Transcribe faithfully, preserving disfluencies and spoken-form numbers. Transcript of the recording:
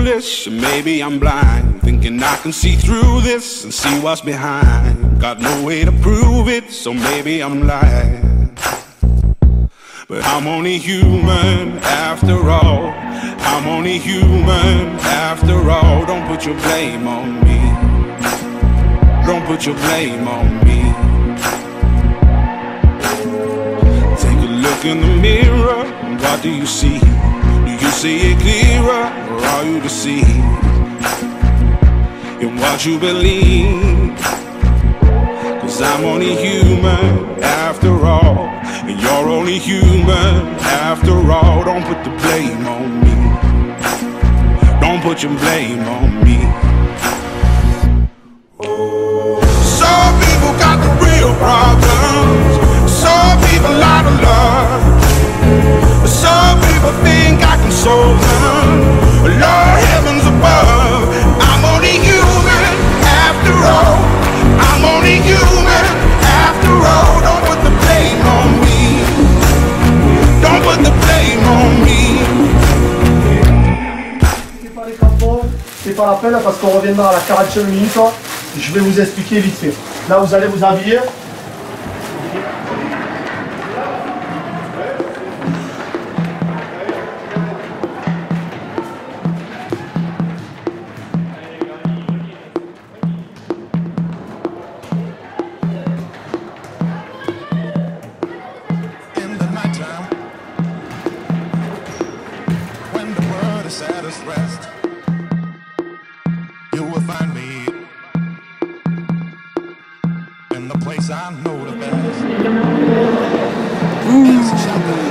foolish, or maybe I'm blind, thinking I can see through this and see what's behind. Got no way to prove it, so maybe I'm lying. But I'm only human after all. I'm only human after all. Don't put your blame on me. Don't put your blame on me. Take a look in the mirror, what do you see? Do you see it clearer, or are you deceived in what you believe? Cause I'm only human after all, and you're only human after all. Don't put the blame on me. Don't put your blame on me. Some people got the real problems. Some people out of love. Some people think I can solve them. Lord heavens above, I'm only human after all. I'm only human after all. Don't put the blame on me. Don't put the blame on me. Préparez capot, c'est pas la peine parce qu'on reviendra à la quarantième minute. Je vais vous expliquer vite fait. Là, vous allez vous habiller. At its rest, you will find me in the place I know the best. It's a shelter.